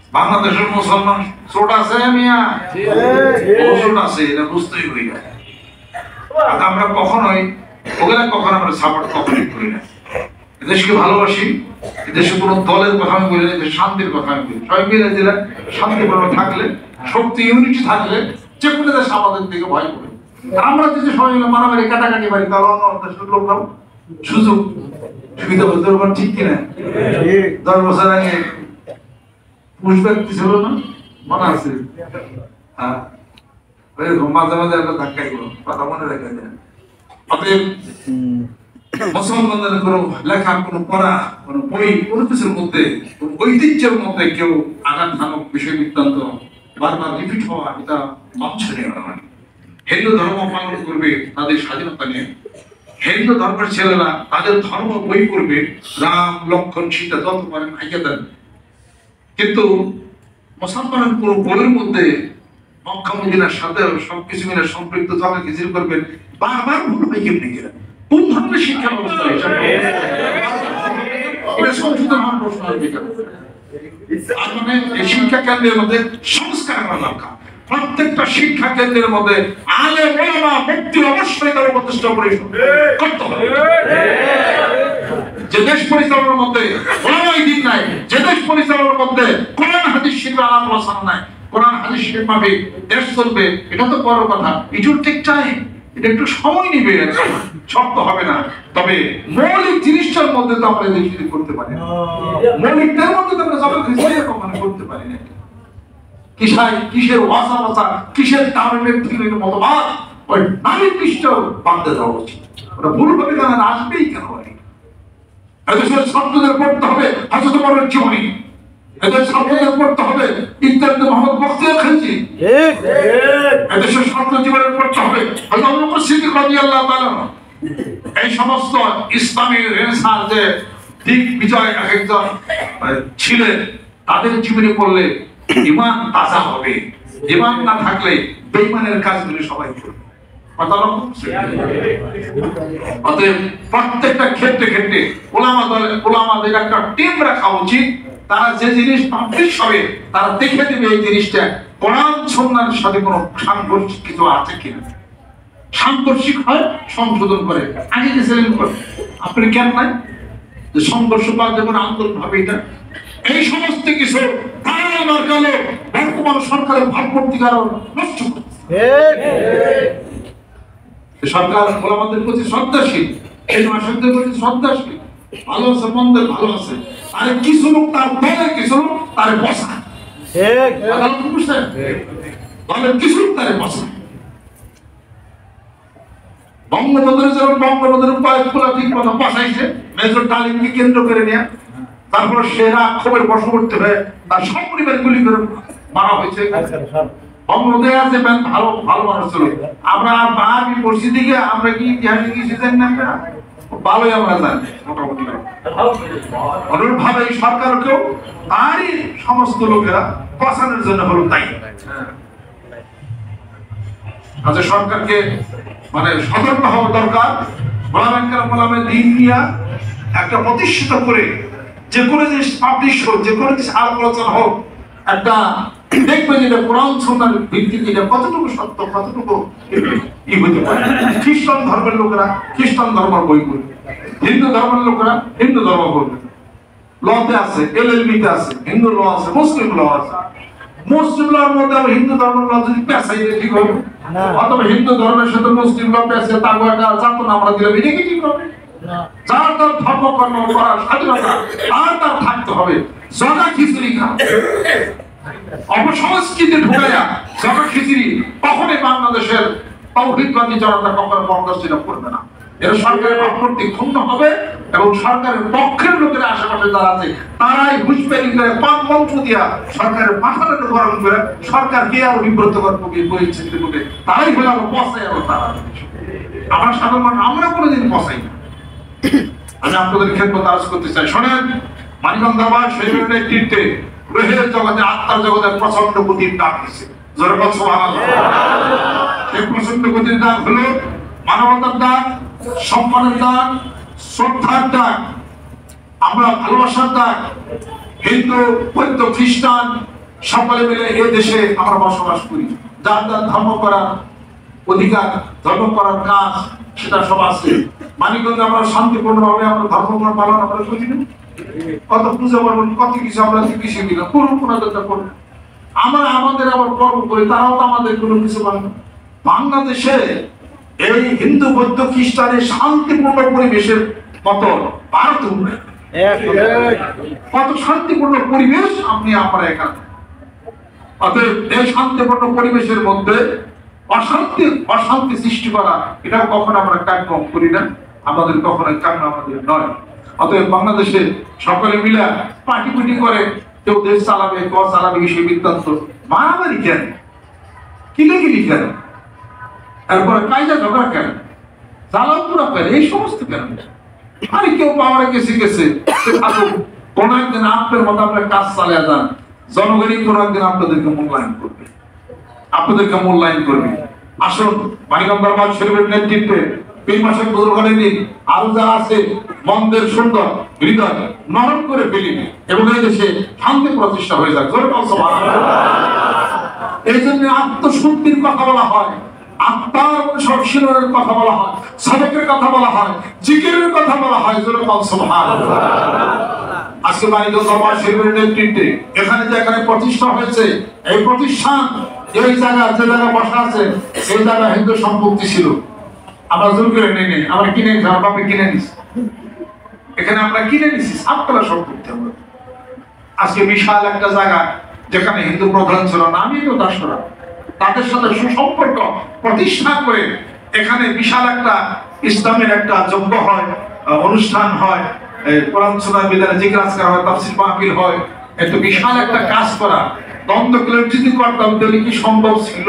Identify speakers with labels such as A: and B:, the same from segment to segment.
A: বাংলাদেশের মুসলমান ছোট আছে মিয়া, ছোট আছে, এটা বুঝতেই হই না। আমরা কখনোই ওগুলা কখনো আমরা সাপোর্ট কখনোই করি না। এদেশকে ভালোবাসি, এদেশে কোনো দলের কথা আমি বলি না, এদেশে শান্তির কথা আমি বলি। সবাই মিলে দিলে শান্তিপূর্ণ থাকলে, শক্তি ইউনিটি থাকলে যে কোনো দেশ আমাদের দিকে ভয় করে। আমরা যদি সবাই মিলে মারামারি কাটাকাটি পারি তাহলে অন্য দেশের লোকরাও সুযোগ সুবিধা বলতে পারবেন, ঠিক কিনা? 10 বছর আগে পুষব্যাক ছিল না, মনে আছে? হ্যাঁ, মাঝে মাঝে একটা ধাক্কাই কথা মনে রেখে দেন। অতএব মুসলমানদের কোনো লেখা, কোনো পড়া, কোনো বই, কোনো কিছুর মধ্যে, কোনো ঐতিহ্যের মধ্যে কেউ আঘাত নামক বিষয় বৃত্তান্ত বারবার রিপিট হওয়া, এটা বাঞ্ছনীয় নয়। হিন্দু ধর্ম পালন করবে তাদের স্বাধীনতা নিয়ে, হিন্দু ধর্মের ছেলেরা তাদের ধর্ম বই করবে, রাম লক্ষ্মণ সীতা যত পারেন আইয়া দেন। কিন্তু মুসলমানের পুরো বইয়ের মধ্যে মক্কা মদিনার সাথে সবকিছু মিলে সম্পৃক্ত যারা কিছু করবেন, বারবার ভুল হয় কেমনি গেলেন? কোন ধরনের শিক্ষা ব্যবস্থা এটা সংশোধন হওয়ার প্রশ্ন আসবে। আর মানে এই শিক্ষা কেন্দ্রের মধ্যে সংস্কার করা দরকার। প্রত্যেকটা শিক্ষা কেন্দ্রের মধ্যে আলেম ওলামা ব্যক্তি অবশ্যই তার প্রতিষ্ঠা করতে হবে। যে দেশ পরিচালনার মধ্যে ওলামাই দিন নাই, যে দেশ পরিচালনার মধ্যে কোরআন হাদিস শিখবে আলাপ আলোচনা নাই, কোরআন হাদিস শিখে পাবে দেশ চলবে, এটা তো বড় কথা। ইট ঠিক চাই, এটা একটু সময় নিবে, শক্ত হবে না। তবে মৌলিক জিনিসটার মধ্যে তো আমরা দেশ করতে পারি না, মৌলিকটার মধ্যে তো আমরা সবাই কখনো করতে পারি না। কিসের ওয়াসা ওয়াসা, কিসের তামিমের দিনের মতবাদ, ওই নারী পৃষ্ঠ বাঁধতে দেওয়া উচিত। ওটা ভুল হবে না, আসবেই কেন? এদেশের ছাত্রদের পড়তে হবে হযরত ওমরের জীবনী, এদেশের ছাত্রদের পড়তে হবে ইত্যাদি মোহাম্মদ বখতিয়ার খিলজি, এদেশের ছাত্র জীবনের পড়তে হবে হযরত আবু বকর সিদ্দিক রাদিয়াল্লাহু তাআলা। এই সমস্ত ইসলামী রেনেসাঁসে দিক বিজয় একজন ছিলেন, তাদের জীবনী পড়লে ঈমান তাজা হবে। ঈমান না থাকলে বেঈমানের কাজগুলো সবাই করবে। অতএব প্রত্যেকটা ক্ষেত্রে ক্ষেত্রে ওলামাদের একটা টিম রাখা উচিত। তারা যে জিনিস পাবলিশ হবে তারা দেখে দেবে এই জিনিসটা কোরআন সুন্নাহর সাথে কোনো সাংঘর্ষিক কিছু আছে কিনা। সাংঘর্ষিক হয় সংশোধন করে, আগে গেছিলেন করে। আপনি কেন নাই যে সংঘর্ষ পাওয়া যাবে না আন্দোলন হবে? এটা এই সমস্ত কিছু বর্তমান সরকারের ভাবমূর্তি কারণ নষ্ট করছে। সরকার ওলামাদের প্রতি শ্রদ্ধাশীল, এই মাসুকদের প্রতি শ্রদ্ধাশীল, ভালো আছে মন্দের ভালো আছে। আরে কিছু লোক তার দলে, কিছু লোক তার বসা, দলের কিছু লোক তার বসা। বঙ্গবন্ধুর যেমন বঙ্গবন্ধুর কয়েকগুলা ঠিক মতো বসাইছে, মেজর ডালিমকে কেন্দ্র করে নেয়া, তারপরে সেরা ক্ষোভের বশবর্তী হয়ে তার সব পরিবার গুলি করে মারা হয়েছে। বঙ্গবন্ধু আছে ভালো ভালো মানুষ ছিল। আমরা বাহাবি পরিস্থিতিকে আমরা কি ইতিহাসে কিছু জানি না, ভালোই আমরা জানি মোটামুটি। অনুরূপ ভাবে এই সরকারকেও তারই সমস্ত লোকেরা বাঁচানোর জন্য হলো দায়ী। আচ্ছা, সরকারকে মানে সতর্ক হওয়া দরকার। ওলামায়ে দ্বীন নিয়ে একটা প্রতিষ্ঠিত করে যে কোনো জিনিস পাবলিশ হোক, যে কোনো জিনিস আলোচনা হোক, একটা দেখবে যে কোরআন সুন্নাহর ভিত্তিতে এটা কতটুকু সত্য, কতটুকু ই হতে পারে। খ্রিস্টান ধর্মের লোকেরা খ্রিস্টান ধর্মের বই পড়বে, হিন্দু ধর্মের লোকেরা হিন্দু ধর্ম পড়বে। লতে আছে, এলএলবিতে আছে, হিন্দু ল আছে, মুসলিম ল আছে। মুসলিম লর মধ্যে আবার হিন্দু ধর্মের ল যদি পেঁচাইলে ঠিক হবে, অথবা হিন্দু ধর্মের সাথে মুসলিম ল পেঁচে তারপর একটা যাতন আমরা দিলাম, এটা কি ঠিক হবে? যার তার ধর্ম কর্ম করার স্বাধীনতা আর তার থাকতে হবে। জগা খিচুড়ি খা, অপসংস্কৃতি ঢুকাইয়া জগা খিচুড়ি কখনোই বাংলাদেশের তাওহীদবাদী জনতা কখনো বরদাস্ত করবে না। এর সরকারের ভাবমূর্তি ক্ষুণ্ণ হবে এবং সরকারের পক্ষের লোকের আশেপাশে যারা আছে তারাই হুঁশিয়ারি করে পাক মন্ত্র দিয়া সরকারের মাথাটা গরম করে সরকারকে আরো বিব্রতকর পরিস্থিতি করবে। তারাই হলে আরো পচাই, আরো তারা আমার সাধারণ মানুষ আমরা কোনোদিন পচাই না। আমি আপনাদের খেদমত আরজ করতে চাই, শোনেন, মানিকগঞ্জ দরবার শরীফের নেতৃত্বে রুহের জগতে, আত্মার জগতে প্রচন্ড গতির ডাক দিচ্ছে। জোরে বল সুবহানাল্লাহ। এই প্রচন্ড গতির ডাক হলো মানবতার ডাক, সম্মানের ডাক, শ্রদ্ধার ডাক, আমরা ভালোবাসার ডাক। হিন্দু, বৌদ্ধ, খ্রিস্টান সকলে মিলে এই দেশে আমরা বসবাস করি, যার যার ধর্ম করার অধিকার, ধর্ম করার কাজ সেটা সব আছে। মানিকগঞ্জে আমরা শান্তিপূর্ণভাবে আমরা ধর্ম পালন আমরা করি না, কত পূজা পার্বণ কত কিছু আমরা চিকিৎসা দিলাম, করুন কোনাদেরটা করুন, আমরা আমাদের আবার কর্ম করি, তারাও তো আমাদের কোনো কিছু পারে না। বাংলাদেশে এই হিন্দু বৌদ্ধ খ্রিস্টানের শান্তিপূর্ণ পরিবেশের মতো ভারত কত শান্তিপূর্ণ পরিবেশ আপনি আমরা এখানে। অতএব এই শান্তিপূর্ণ পরিবেশের মধ্যে অশান্তি সৃষ্টি করা এটাও কখনো আমরা কাম্য করি না, আমাদের কখনো কাম্য আমাদের নয়। অতএব বাংলাদেশে সকলে মিলে পাটিপুটি করে কেউ দেশ চালাবে কেউ চালাবে সেই বৃত্তান্ত, মারামারি কেন, কিলিকিলি কেন, এরপরে কায়দা ঝগড়া কেন, জ্বালাপুরা কেন, এই সমস্ত কেন? আরে কেউ পাওয়ারে গেছে কোন একদিন আপনার মতো আপনার কাজ চালিয়ে যান, জনগণই কোন একদিন আপনাদেরকে মূল্যায়ন করবে। আসুন মানিকগঞ্জ দরবার শরীফের নেতৃত্বে পীর মাসের বুজুর্গদের দিন আরো যারা আছে মন্দের সুন্দর হৃদয় নরম করে ফেলি এবং এই দেশে শান্তি প্রতিষ্ঠা হয়ে যাক। এই জন্য আত্মশুদ্ধির কথা বলা হয়, আত্মার সংশোধনের কথা বলা হয়, সাধকের কথা বলা হয়, জিকিরের কথা বলা হয়। আজকে মানিকগঞ্জ দরবার শরীফের নেতৃত্বে এখানে যে এখানে প্রতিষ্ঠা হয়েছে, এই প্রতিষ্ঠান এই জায়গা যে জায়গা বসা আছে এই জায়গা হিন্দু সম্পত্তি ছিল, আমরা জোর করে নেই, আমরা কিনে নিছি, আমার বাপে কিনে নিছি, এখানে আমরা কিনে নিছি সাততলা সম্পত্তি। আমরা আজকে বিশাল একটা জায়গা যেখানে হিন্দু প্রধান ছিল না, আমি তো দাসরা তাদের সাথে সুসম্পর্ক প্রতিষ্ঠা করে এখানে বিশাল একটা ইসলামের একটা যজ্ঞ হয়, অনুষ্ঠান হয়, কোরআন শোনা বিদায় জিকির আজকার হয়, তাফসীর মাহফিল হয়, এত বিশাল একটা কাজ করা দ্বন্দ্ব ক্লেম যদি করতাম তাহলে কি সম্ভব ছিল?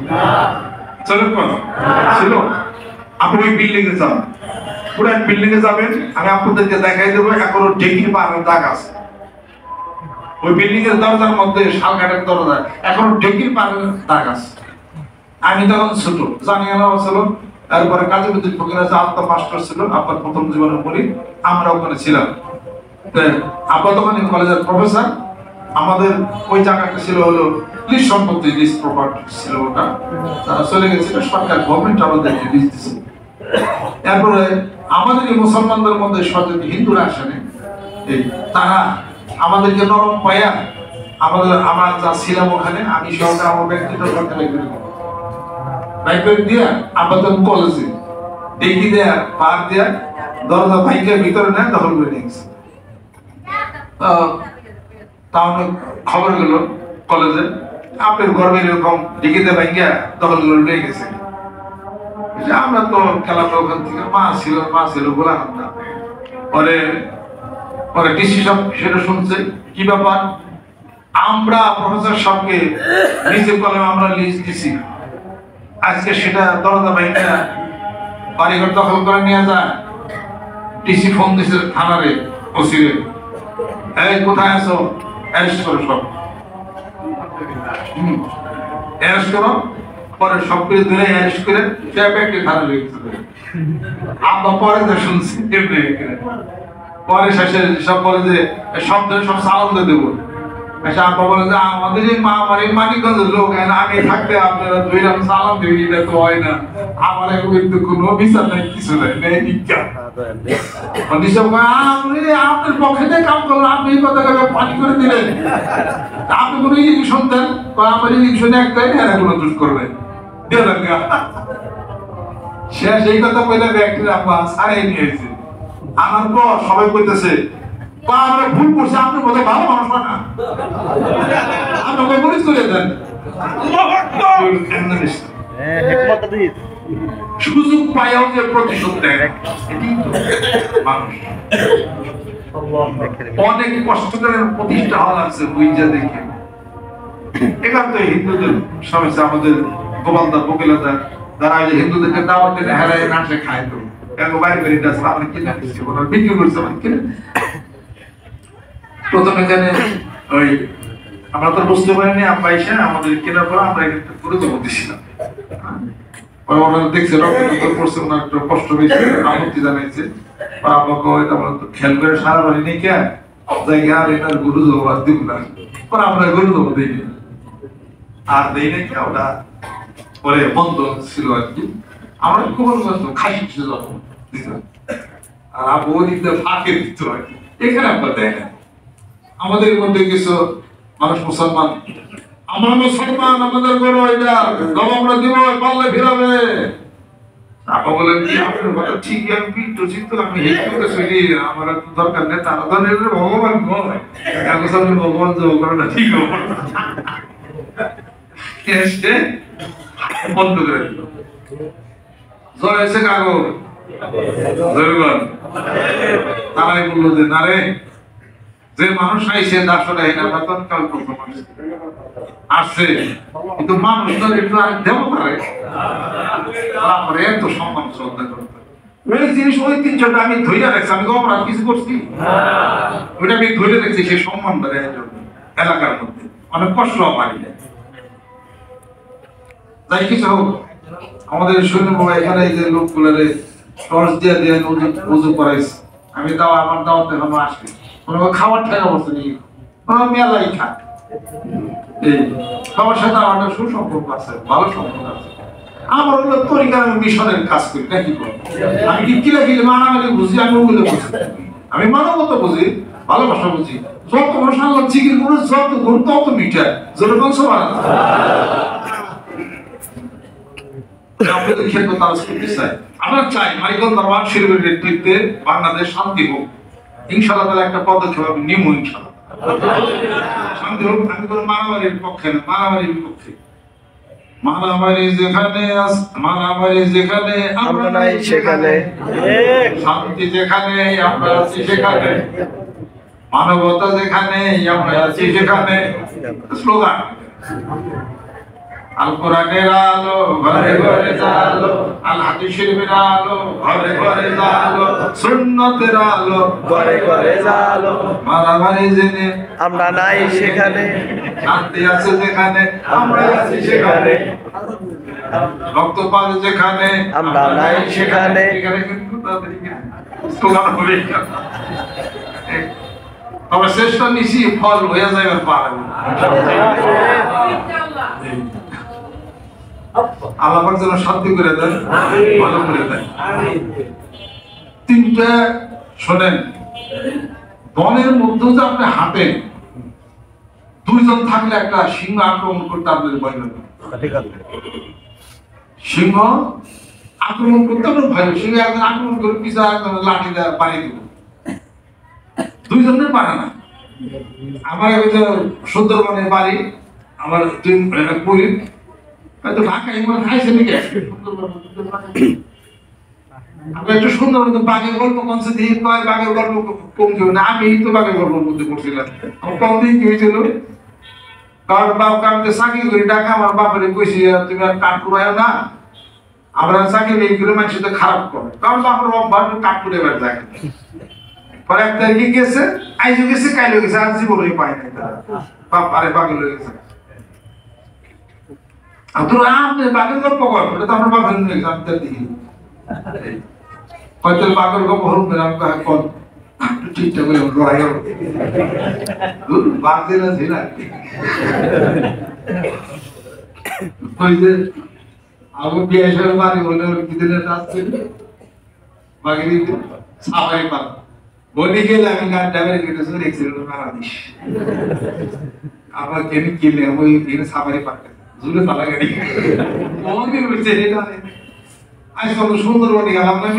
A: ছিল? আপনি ওই বিল্ডিং এ যান, পুরান বিল্ডিং এ যাবেন, আমি আপনাদেরকে দেখাই দেবো এখনো ঢেকির পাহাড়ের দাগ আছে। ওই বিল্ডিং এর দরজার মধ্যে শালকাঠের দরজা এখনো ঢেকির পাহাড়ের দাগ আছে। আমি তখন ছোট জানি না ছিল, তারপরে কাজী বিদ্যুৎ ফকির আত্মা মাস্টার ছিল, আপনার প্রথম জীবনে বলি আমরা ওখানে ছিলাম। আব্বা তখন কলেজের প্রফেসর। আমাদের ওই জায়গাটা ছিল হলো লিজ সম্পত্তি, লিজ প্রপার্টি ছিল ওটা, তারা চলে গেছিল, সরকার গভর্নমেন্ট আমাদেরকে লিজ দিয়েছিল। এরপরে আমাদের এই মুসলমানদের মধ্যে সচেতন হিন্দুরা আসেনি, তারা আমাদেরকে নরম পায়া আমরা যা ছিলাম ওখানে, আমি সরকার আমার ব্যক্তিগত সরকার দিয়া আপাতত কলেজে দেখি দেয়া পার দেয়া দরজা ভাইকে ভিতরে নেয় দখল করে নিয়েছে। তাহলে খবর গেল কলেজে আপনার গর্বের এরকম ডিগিতে ভাইয়া দখল করে নিয়ে গেছে। আমরা তো খেলাটা ওখান থেকে মা ছিল গোলাম না। পরে ডিসি সব সেটা শুনছে, কি ব্যাপার, আমরা প্রফেসর সাহেবকে নিজে কলমে আমরা লিস্ট দিছি, আজকে সেটা দরজা ভাইয়া বাড়িঘর দখল করে নিয়ে যায়। ডিসি ফোন দিছে থানারে, ওসিরে, এই কোথায় আছো, অ্যারেস্ট করো সব, অ্যারেস্ট করো। পরে সব কিছু ধরে অ্যারেস্ট করে ব্যাগকে থানা লেগেছে। আমরা পরে যা শুনছি পরে শেষে সব বলে যে সব ধরে সব সালাম দিয়ে দেবো। আব্বা বলে যে আমাদের এই মা আমার এই মানিকগঞ্জের লোক, আমি থাকতে আপনারা দুইরাম সালাম দেবেন, এটা তো হয় না, আমার কিন্তু কোনো বিচার নাই, কিছু নাই, আপনার পক্ষে কাম করলেন, আপনি এই কথা পানি করে দিলেন, আপনি কোনো ইলেকশন দেন, আমার ইলেকশনে একটাই এরা কোনো দোষ করবেন, শেষ এই কথা বলে ব্যক্তির আব্বা ছাড়াই নিয়েছে। আনার পর সবাই কইতেছে আমরা ভুল করছি, আপনি বোধ ভালো মানুষ না, আপনাকে পরিচ করে দেন। সুযোগ পাইও যে প্রতিশোধ দেয় মানুষ, অনেক কষ্ট করে প্রতিষ্ঠা হওয়া লাগছে বুঝা দেখে। এখান তো হিন্দুদের সমস্যা, আমাদের গোপালদা বকিলাদা যারা হিন্দুদেরকে দাওয়াত দিলে হেরায় নাচে খায়, তো বাইরে বেরিয়ে আসলে আমরা কিনে দিচ্ছি, বিক্রি করছে মানে কিনে। প্রথম এখানে ওই আমরা তো বুঝতে পারিনি, আব্বা এসে আমাদের কেনার পর আমরা একটা গুরুত্ব দিছিলাম। ওনারা দেখছে রক্ত পড়ছে, ওনার একটু কষ্ট হয়েছে, আপত্তি জানাইছে। আব্বাকে খেয়াল করে সারা বাড়ি নেই কে জায়গা আর এটার গুরু জবাব দিব না, পরে আমরা গরু দেবো দিই আর দেই নাকি ওটা পরে বন্ধ ছিল আর কি আমরা খবর করতো খাসি ছিল আর আবু ওদিক দিয়ে ফাঁকে দিত আর কি এখানে আপনার দেয় না আমাদের মধ্যে কিছু মানুষ মুসলমান আমরা মুসলমান আমাদের গরু এটা আমরা দিব পাল্লে ফিরাবে আপা বলেন কি আপনার কথা ঠিক আমি কিন্তু চিন্তা আমি হেঁটে করে চলি আমার তো দরকার নেই তারা ধরেন ভগবান নয় এখন সামনে ভগবান যে করে না ঠিক হবে এসে বন্ধ করে দিল জয় এসে কাগজ জয়গণ তারাই বললো যে না রে যে মানুষ আইসে আসলে এটা তৎকাল আসছে কিন্তু মানুষ তো একটু আর দেবতা রে তারপরে এত সম্মান শ্রদ্ধা করতে ওই জিনিস ওই 300টা আমি ধরে রাখছি আমি অপরাধ কিছু করছি ওইটা আমি ধরে রাখছি সেই সম্মানটা দেওয়ার জন্য এলাকার মধ্যে অনেক কষ্ট পারি যাই কিছু হোক আমাদের সৈন্য এখানে যে লোকগুলোর টর্চ দিয়ে দিয়ে উজু করাইছে আমি তাও আমার দাওয়াতে এখনো আসবে খাবার টাকা বসে নিয়ে মেলাই খা সবার সাথে আমার একটা সুসম্পর্ক আছে ভালো সম্পর্ক আছে আমার হলো তরিকার মিশনের কাজ করি নাকি আমি কি কিলা কিলে মানামানি বুঝি আমি ওগুলো বুঝি আমি মানবতা বুঝি ভালোবাসা বুঝি যত মশাল্লা চিকির করে যত গুণ তত মিঠা যেরকম সবার আমরা চাই মাইকেল দরবার শরীফের নেতৃত্বে বাংলাদেশ শান্তি হোক ইনশাআল্লাহ তাহলে একটা পদক্ষেপ আমি নিব ইনশাআল্লাহ শান্তি হোক আমি কোনো মারামারির পক্ষে না মারামারির বিপক্ষে মারামারি যেখানে আমরা নাই সেখানে শান্তি যেখানে আমরা আছি সেখানে মানবতা যেখানে আমরা আছি সেখানে স্লোগান আল কোরআনের আলো ঘরে ঘরে জালো আল হাদিস শরীফের আলো ঘরে ঘরে জালো সুন্নতের আলো ঘরে ঘরে জালো মারামারি জেনে আমরা নাই সেখানে শান্তি আছে যেখানে আমরা আছি সেখানে রক্তপাত যেখানে আমরা নাই সেখানে তবে চেষ্টা নিছি ফল হয়ে যাবে পারবে আল্লাহ পাক যেন শান্তি করে দেন ভালো করে দেন তিনটা শোনেন বনের মধ্যে যে আপনি হাঁটেন দুইজন থাকলে একটা সিংহ আক্রমণ করতে আপনাদের ভয় লাগবে সিংহ আক্রমণ করতে আপনার ভয় সিংহ একজন আক্রমণ করে পিছা একজন লাঠি দেয় পানি দিব দুইজনের পারে না আমার সুন্দরবনের বাড়ি আমার পুরী হয়তো ঢাকায় খাইছে নাকি আমরা একটু সুন্দর মতো বাঘের গল্প কমছে দিয়ে কয় বাঘের গল্প কম কেউ না আমি তো বাঘের গল্পের মধ্যে পড়ছিলাম আমার কম দিন কি হয়েছিল কারণ বাপ কামকে চাকরি করে ডাকা আমার বাপের কইছি তুমি আর কাঠ কুড়াইও না আমরা চাকরি এই করে মানুষের তো খারাপ করে কারণ বাপের অভ্যাস কাঠ কুড়ে বেড়ে যায় পরে এক তারিখে গেছে আইজও গেছে কাইলেও গেছে আর জীবনই পায় নাই তারা বাপ আরে পাগল হয়ে গেছে তোরা আপনি বাঘের গল্প কর এটা তো আমরা বাঘের নিয়ে জানতে দিই হয়তো বাঘের গল্প হল আমি কল ঠিকঠাক করে লড়াই হবে বাঘ দিলে ঝিলা ওই যে আমার বিয়ে হিসেবে বাড়ি বলে কি দিলে আসছে বাঘের সাবাই পাল বলি গেলে আমি গান ড্রাইভার কেটেছে এক্সিডেন্ট বাংলাদেশ আমার কেন কিনলে ওই সাবাই পাল জুড়ে তালা গাড়ি মনে হচ্ছে এটা আজ কত সুন্দরবনে গেলাম না আমি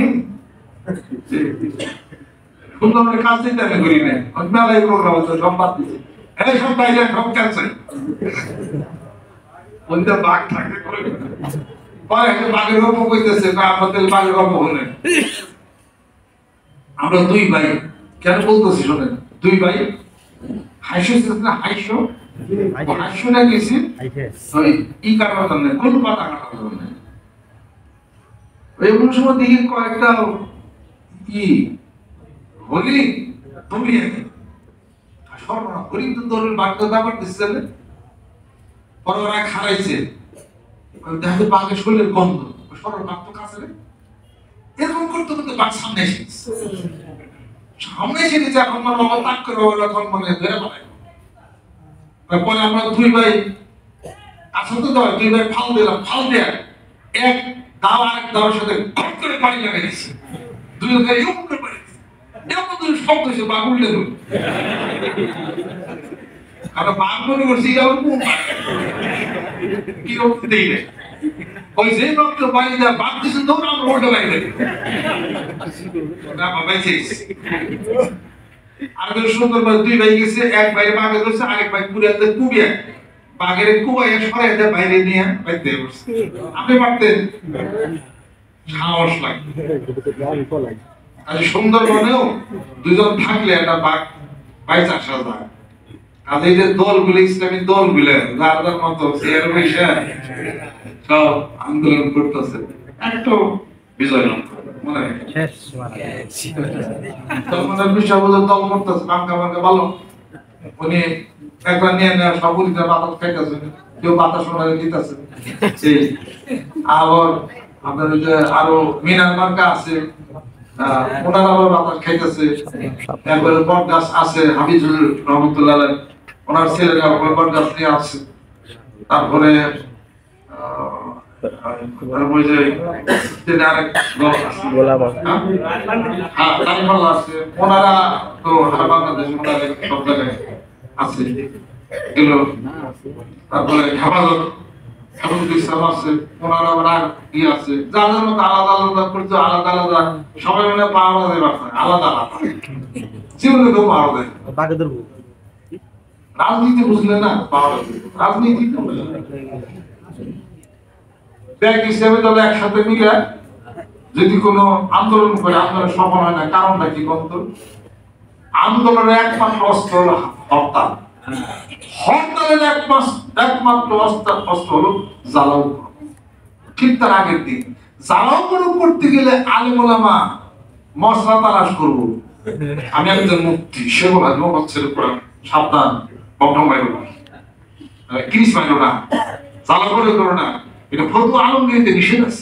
A: সুন্দরবনের কাজ দিতে আমি করি না মেলায় প্রোগ্রাম হচ্ছে সব বাদ দিচ্ছে এই সব বাইরে সব ক্যান্সেল ওইটা বাঘ থাকে করে পরে একটা বাঘের গল্প কইতেছে আমাদের বাঘের গল্প হলে আমরা দুই ভাই কেন বলতেছি শোনেন দুই ভাই হাইশো না হাইশো হাইশোটা গেছি ই কাটার জন্য কোন পাতা কাটার জন্য এমন সময় দেখি কয়েকটা ই হলি দৌড়িয়ে সর্বনা হলি তো দৌড়ের বাঘটা ব্যাপার দিচ্ছে পরে ওরা খারাইছে দেখো বাঘের শরীরের গন্ধ সর্ব বাঘ তো কাছে এরকম করতে করতে বাঘ সামনে এসেছে সামনে এসে দিচ্ছে এখন আমার বাবা তাক করে ওরা এখন মানে ধরে পালায় পরে আমরা দুই ভাই আসতে তো দুই ভাই ফাল দিলাম, ফাল দেয়া এক দাও আরেক দাওয়ার সাথে ঘট করে পানি লাগাই দিচ্ছে, দুই ভাই এমন করে পানি দিচ্ছে, এমন দুই শব্দ হয়েছে বাঘ উল্টে দেব, আমরা বাঘ মনে করছি কি রকম দেই না ওই যে রক্ত পানি দেওয়া বাঘ দিচ্ছে তো আমরা উল্টে পানি দেবো না বাবা। আর সুন্দর দুই ভাই গেছে, এক ভাই বাঘে ধরছে, আরেক ভাই কুড়িয়াতে কুবিয়া বাঘের কুবাইয়া সরাই দেয় বাইরে নিয়ে বাইতে বসছে। আপনি পারতেন? সাহস লাগে। আর সুন্দরবনেও দুজন থাকলে একটা বাঘ বাইচা আসা যায়। আর এই যে দলগুলো, ইসলামী দলগুলো যার যার মতো চেয়ার বসে সব আন্দোলন করতেছে, একটু বিজয় মনে হয় দল করতেছে বাঙ্কা বাঙ্কা ভালো। উনি একবার নিয়ে নেওয়া সব বাতাস খাইতেছে, কেউ বাতাস দিতেছে। আবার আপনার যে আরো মিনার মার্কা আছে, ওনারা আবার বাতাস খাইতেছে। একবারে বট গাছ আছে, হাফিজুল রহমতুল্লাহ ওনার ছেলেরা বট গাছ নিয়ে আসছে। তারপরে ওনারা তো বাংলাদেশ সব জায়গায় আছে এগুলো। তারপরে হেফাজত ইসলাম আছে, ওনারা আবার ইয়ে আছে, যাদের মতো আলাদা আলাদা করছে, আলাদা আলাদা সবাই মানে পাওয়া যায় আলাদা আলাদা জীবনে কেউ পাওয়া যায়। রাজনীতি বুঝলে না পাওয়া যাবে, রাজনীতি ব্যাগ হিসেবে তবে একসাথে মিলে যদি কোনো আন্দোলন করে আন্দোলন সফল হয় না, কারণটা কি বলতো? আন্দোলনের একমাত্র অস্ত্র হলো হরতাল, হরতালের একমাত্র অস্ত্র হলো জ্বালাও। ঠিক তার আগের দিন জ্বালাও করতে গেলে আলেম ওলামা মশলা তালাশ করবো। আমি একজন মুক্তি সেবক হচ্ছে সাবধান, বন্ধ মাইল না, ক্রিস মাইল না, জ্বালা করে করো না, এটা ফতু আলমগীরতে নিষেধ আছে।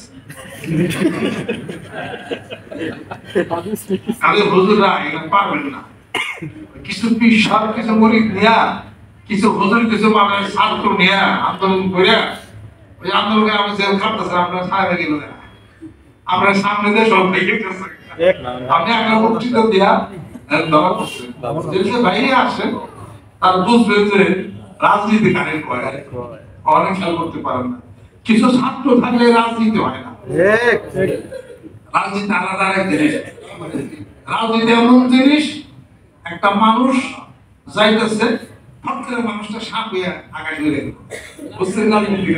A: হুজুররা এটা পারবেন না, কিছু পিসার কিছু মরিদ নিয়া, কিছু হুজুর কিছু মানে ছাত্র নিয়া আন্দোলন করিয়া ওই আন্দোলনে আমরা জেল খাটতেছে, আমরা সাহেবে গেল না, আমরা সামনে দিয়ে সব ভেঙে গেছে। আপনি একটা বক্তৃতা দিয়া ধরা করছেন, যে বাইরে আসেন তার বুঝবেন যে রাজনীতি কারেন্ট করে অনেক খেয়াল করতে পারেন না। কিছু ছাত্র থাকলে রাজনীতি হয় না, রাজনীতি আলাদা এক জিনিস। রাজনীতি এমন জিনিস, একটা মানুষ যাইতেছে ফট করে মানুষটা সাপ হইয়া আকাশ হয়ে গেল, বুঝছেন?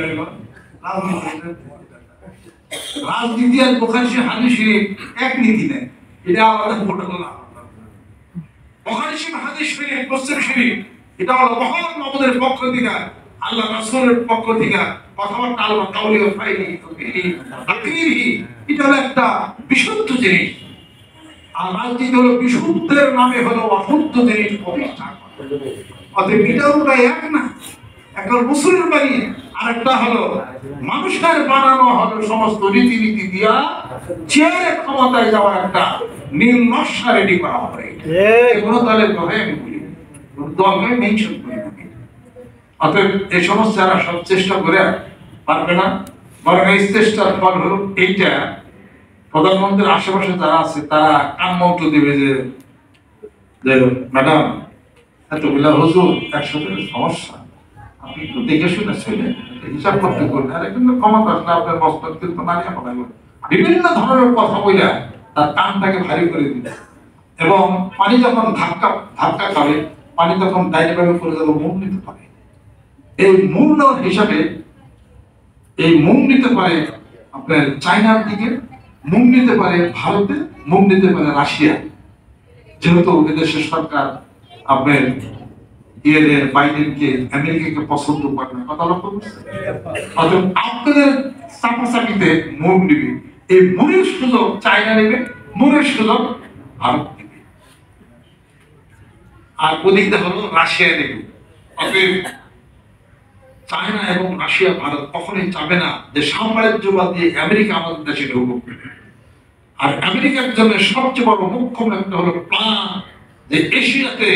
A: রাজনীতি আর বুখারী হাদিস শরীফ এক নীতি নেই, এটা আলাদা ঘটনা না। বুখারী শরীফ হাদিস শরীফ মুসলিম শরীফ এটা হলো মহান মাবুদের পক্ষ থেকে, আল্লাহ রাসূলের পক্ষ থেকে কথাবার্তা আল্লাহ কাউলি ও ফাইলি আকরিহি, এটা হলো একটা বিশুদ্ধ জিনিস। আর রাজনীতি হলো বিশুদ্ধের নামে হলো অশুদ্ধ জিনিস প্রতিষ্ঠা। অতএব এটাও প্রায় এক না, একটা মুসলিম বানিয়ে আরেকটা হলো মানুষের বানানো হলো সমস্ত রীতিনীতি দিয়া চেয়ারে ক্ষমতায় যাওয়ার একটা নীল নকশা রেডি করা হবে। কোনো দলের কথা আমি বলি, দলকে মেনশন করি না। অতএব এই সমস্ত যারা সব চেষ্টা করে পারবে না, বরং এই চেষ্টার ফল হলো এইটা, প্রধানমন্ত্রীর আশেপাশে যারা আছে তারা কান্মন্ত্র দিবে যে ম্যাডাম এতগুলা হুজুর একসাথে সমস্যা, আপনি একটু দেখে শুনে ছিলেন হিসাব করতে করলেন, আর কিন্তু ক্ষমতা আসলে আপনার বস্তার কিন্তু নারিয়া কথা বলে বিভিন্ন ধরনের কথা বলে তার কানটাকে ভারী করে দিবে। এবং পানি যখন ধাক্কা খাবে, পানি তখন ডাইরেক্টভাবে করে যাবে মুখ নিতে পারে। এই মুখ নেওয়ার হিসাবে এই মুখ নিতে পারে আপনার চায়নার দিকে, মুখ নিতে পারে ভারতে, মুখ নিতে পারে রাশিয়া, যেহেতু এদেশের সরকার আপনার বাইডেনকে আমেরিকাকে পছন্দ করে না, কথা লক্ষ্য করছে। অতএব আপনাদের চাপাচাপিতে মুখ নিবে, এই মুখের সুযোগ চায়না নেবে, মুখের সুযোগ ভারত নেবে, আর ওদিকটা হলো রাশিয়া নেবে। অতএব চায়না এবং রাশিয়া ভারত কখনোই চাবে না যে সাম্রাজ্যবাদ দিয়ে আমেরিকা আমাদের দেশে ঢুকুক। আর আমেরিকার জন্য সবচেয়ে বড় মুখ্য একটা হলো প্ল্যান যে এশিয়াতে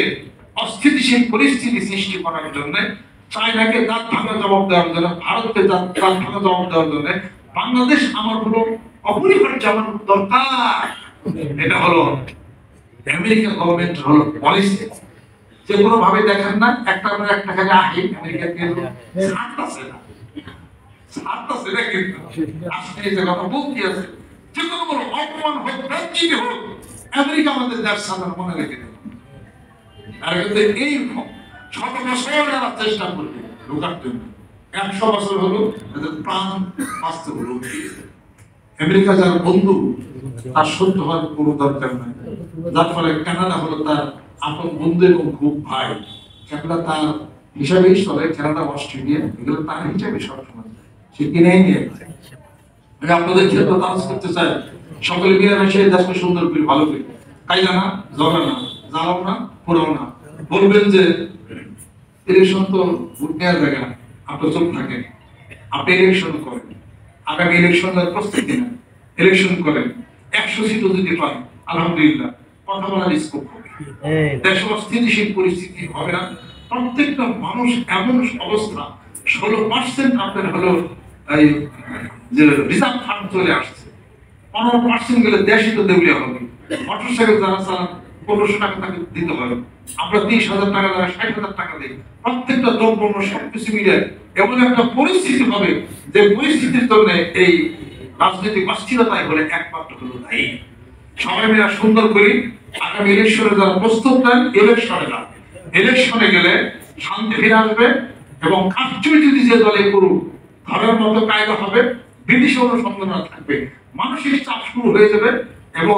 A: অস্থিতিশীল পরিস্থিতি সৃষ্টি করার জন্য, চায়নাকে দাঁত ভাঙা জবাব দেওয়ার জন্য, ভারতকে দাঁত ভাঙা জবাব দেওয়ার জন্য বাংলাদেশ আমার হলো অপরিহার্য, আমার দরকার। এটা হলো আমেরিকা গভর্নমেন্ট হলো পলিসি। যে কোনো ভাবে দেখেন না, একটা খালি আহি আমেরিকা কিন্তু ছাড়তাছে না, ছাড়তাছে না, কিন্তু আসলে যে কথা বলতে আছে যে কোনো বলো অপমান হোক, ব্যক্তিটি হোক, আমেরিকা আমাদের দেশ সাধারণ মনে রেখে দেবে। আর কিন্তু এই 100 বছর যারা চেষ্টা করবে ঢোকার জন্য, 100 বছর হলো এদের প্রাণ বাঁচতে হলো। আমেরিকা যার বন্ধু তার সহ্য হওয়ার কোনো দরকার নাই, যার ফলে কানাডা হলো তার আপন বন্ধু এবং খুব ভাই। কানাডা তার হিসাবেই চলে, কানাডা অস্ট্রেলিয়া এগুলো তার হিসাবে সবসময় সে কিনেই নিয়ে। আমি আপনাদের ক্ষেত্রে তাজ করতে চাই, সকলে মিলেমিশে দেশকে সুন্দর করে ভালো করে কাইলা না, জ্বলে না, জ্বালাও না, পোড়াও না। বলবেন যে ইলেকশন তো ভোট নেওয়ার জায়গা না, আপনার চোখ থাকে, আপনি ইলেকশন করেন, আগামী ইলেকশনের প্রস্তুতি নেন, ইলেকশন করেন, 100 সিটও যদি পান আলহামদুলিল্লাহ, কথা বলার স্কোপ হবে। দেশে অস্থিতিশীল পরিস্থিতি হবে না। প্রত্যেকটা মানুষ এমন অবস্থা, 16% আপনার হলো এই যে রিজার্ভ ফান্ড চলে আসছে, 15% গেলে দেশই তো দেউলিয়া হবে। মোটরসাইকেল যারা চালান 1500 টাকা তাকে দিতে হবে, আমরা 30,000 টাকা দ্বারা 60,000 টাকা দিই। প্রত্যেকটা দ্রব্য সবকিছু মিলে এমন একটা পরিস্থিতি হবে যে পরিস্থিতির জন্য এই রাজনৈতিক অস্থিরতাই হলে একমাত্র হলো দায়ী। সবাই মিলে সুন্দর করি আগামী ইলেকশনে যারা প্রস্তুত নেন, ইলেকশনে গেলে শান্তি ফিরে আসবে এবং কারচুপি যদি যে দলে করুক ধরার মতো কায়দা হবে, বিদেশি অনুসন্ধান থাকবে, মানসিক চাপ শুরু হয়ে যাবে এবং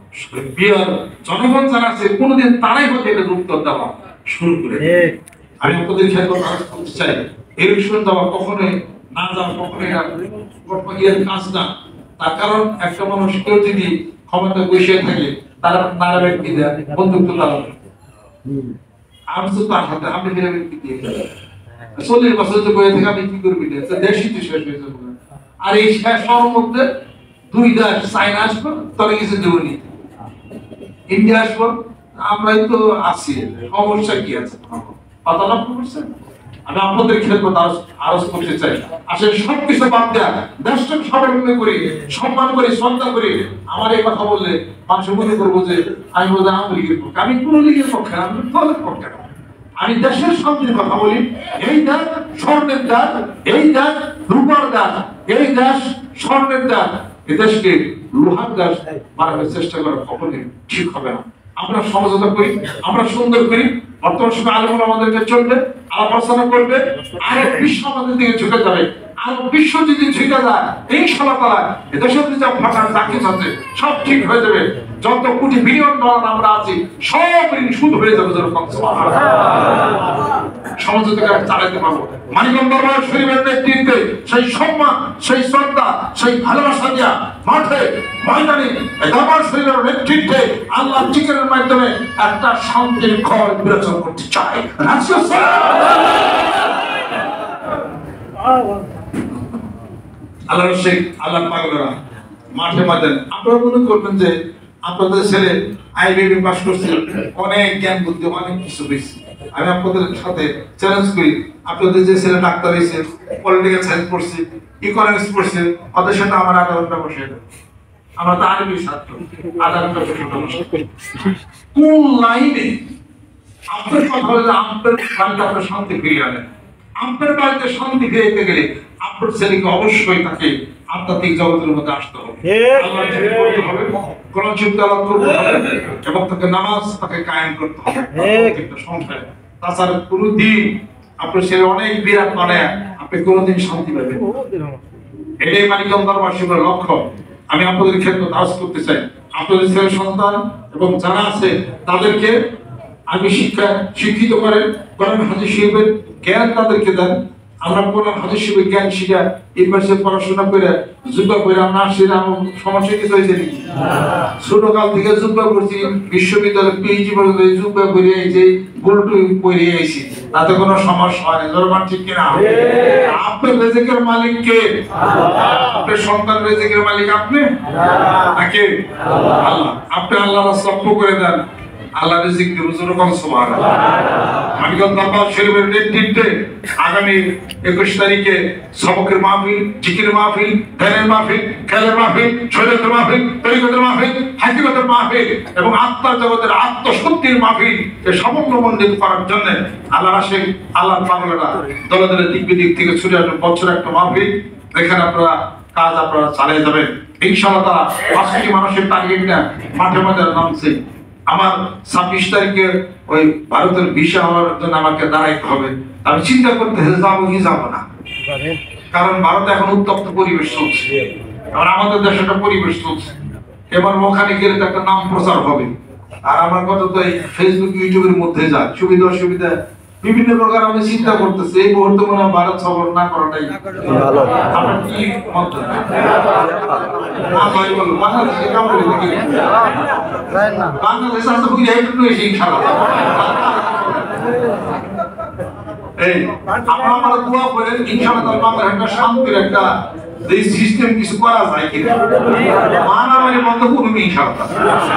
A: জনগণ যারা আছে কোনোদিন তারাই হয়তো এটা উত্তর দেওয়া শুরু করে। আমি আপনাদের খেয়াল করতে চাই, ইলেকশন যাওয়া কখনোই না যাওয়া কখনোই কাজ না। তার কারণ একটা মানুষ কেউ যদি ক্ষমতা বসে থাকে, তারা নানা ব্যক্তি দেয় বন্দুক তো তারা আমি তো তার হাতে আমি ব্যক্তি দিয়ে 40 বছর যে বয়ে থেকে আমি কি করবি, দেশই তো শেষ হয়ে যাবে। আর এই শেষ হওয়ার মধ্যে 2 দেশ, চায়না আসবো তবে কিছু দেবনি, ইন্ডিয়া আসবো, আমরাই তো আছি, সমস্যা কি আছে কথা লক্ষ্য করছেন? আমি আপনাদের ক্ষেত্রে আরজ করতে চাই, আসলে সবকিছু বাদ দেয়া দেশটাকে স্বাবলম্বী করি, সম্মান করি, শ্রদ্ধা করি। আমার এই কথা বললে মানুষ মনে করবো যে আমি বোধ হয় আওয়ামী লীগের পক্ষে। আমি কোন লীগের পক্ষে, আমি দলের পক্ষে না। আমি দেশের শান্তির কথা বলি। এই দেশ স্বর্ণের দেশ, এই দেশ রূপার দেশ, এই দেশ স্বর্ণের দেশ। এদেশকে লোহার দেশ বানানোর চেষ্টা করা কখনোই ঠিক হবে না। আমরা সমঝোতা করি, আমরা সুন্দর করি। বর্তমান সময় আলোচনা আমাদেরকে চলবে, আলোচনা করবে, আরো বিশ্ব আমাদের দিকে ঝুঁকে যাবে। আরো বিশ্ব যদি ঝুঁকে যায়, ইনশাআল্লাহ তাআলা এদেশের যে ফাঁকা চাকরি আছে সব ঠিক হয়ে যাবে। যত কোটি বিলিয়ন ডলার আমরা আছি সব ঋণ সুদ হয়ে যাবে। সমঝোতা চালাতে পারবো। মানিকগঞ্জ দরবার শরীফের নেতৃত্বে সেই সম্মান, সেই শ্রদ্ধা, সেই ভালোবাসা দিয়া মাঠে ময়দানে দরবার শরীফের নেতৃত্বে আল্লাহ জিকিরের মাধ্যমে একটা শান্তির ঘর বিরাজন করতে চাই। আল্লাহ শেখ আল্লাহ পাগলরা মাঠে ময়দানে আপনারা মনে করবেন যে আপনাদের ছেলে আইবিবি পাস করছে, অনেক জ্ঞান বুদ্ধি, অনেক কিছু পেয়েছে। আমি আপনাদের সাথে চ্যালেঞ্জ করি, আপনাদের যে ছেলে ডাক্তার হয়েছে, পলিটিক্যাল সায়েন্স পড়ছে, ইকোনমিক্স পড়ছে, ওদের সাথে আমার 8 ঘন্টা বসে, আমরা তো আরবি ছাত্র, 8 ঘন্টা বসে কোন লাইনে আপনার কথা হলে আপনার বাড়িতে আপনার শান্তি ফিরিয়ে আনেন। আপনার বাড়িতে শান্তি ফিরিয়ে গেলে আপনার ছেলেকে অবশ্যই তাকে আধ্যাত্মিক জগতের মধ্যে আসতে হবে, আল্লাহর জিকির করতে হবে, কোরআন শরীফ তেলাওয়াত করতে হবে এবং তাকে নামাজ তাকে কায়েম করতে হবে প্রত্যেকটা সংসারে। তাছাড়া কোনদিন আপনার ছেলে অনেক বিরাট বানায় আপনি কোনদিন শান্তি পাবেন। এটাই মানিকগঞ্জ দরবার শরীফের লক্ষ্য। আমি আপনাদের ক্ষেত্রে আজ করতে চাই, আপনাদের ছেলে সন্তান এবং যারা আছে তাদেরকে আমি শিক্ষিত করেন, কোরআন হাদিস শরীফের জ্ঞান তাদেরকে দেন। আমরা কোরআন হাদিস শরীফের জ্ঞান শিখা ইউনিভার্সিটি পড়াশোনা করে যোগ্য করে আমরা আসছি, সমস্যা কিছু হয়েছে নাকি? ছোটকাল থেকে যোগ্য করছি, বিশ্ববিদ্যালয় পিএইচডি পর্যন্ত যোগ্য করে এই যে গোলটু পড়ে আইছি, তাতে কোনো সমস্যা হয় না। জোরমান ঠিক কিনা? আপনার রিজিকের মালিক কে? আপনার সন্তান রিজিকের মালিক আপনি নাকি আল্লাহ? আপনি আল্লাহর সফর করে দেন, আল্লাহ রিজিক দিব যেরকম সুবহানাল্লাহ। মানিকগঞ্জ দরবার শরীফের নেতৃত্বে আগামী 21 তারিখে সবকের মাহফিল, জিকির মাহফিল, ধ্যানের মাহফিল, খেলের মাহফিল, শরীয়তের মাহফিল, তরিকতের মাহফিল, হাকিকতের মাহফিল এবং আত্মার জগতের আত্মশুদ্ধির মাহফিল এই সমন্বয়মণ্ডিত করার জন্য আল্লাহর আশিক আল্লাহর পাগলেরা দলে দলে দিক বিদিক থেকে ছুটে আসবে। বছর একটা মাহফিল, এখানে আপনারা কাজ আপনারা চালিয়ে যাবেন ইনশাআল্লাহ। তারা 5 কোটি মানুষের টার্গেট নিয়ে মাঠে মাঠে নামছে। আমার 26 তারিখে ওই ভারতের ভিসা হওয়ার জন্য আমাকে দাঁড়াইতে হবে। আমি চিন্তা করতে যাবো কি যাবো না, কারণ ভারতে এখন উত্তপ্ত পরিবেশ চলছে, আর আমাদের দেশে একটা পরিবেশ চলছে। এবার ওখানে গেলে তো একটা নাম প্রচার হবে। আর আমার কথা তো এই ফেসবুক ইউটিউবের মধ্যে যায়, সুবিধা অসুবিধা বিভিন্ন প্রকার আমি চিন্তা করতেছি। এই মুহূর্তে মনে হয় ভারত সফর না করাটাই ভালো। আপনার কি মত? বাংলাদেশে কাম করে দেখি বাংলাদেশ আসতে বুঝে একটু এসে ইনশাআল্লাহ এই আপনারা দোয়া করেন ইনশাআল্লাহ বাংলাদেশে একটা শান্তির একটা এই সিস্টেম কিছু করা যায় কিনা। মানবতার বন্ধ করবে ইনশাআল্লাহ।